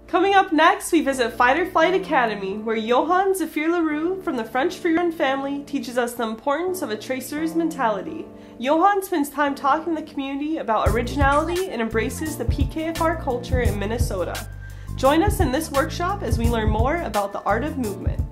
Coming up next, we visit Fight or Flight Academy, where Yoann Zephyr Leroux from the French Freerun Family teaches us the importance of a tracer's mentality. Yoann spends time talking to the community about originality and embraces the PKFR culture in Minnesota. Join us in this workshop as we learn more about the art of movement.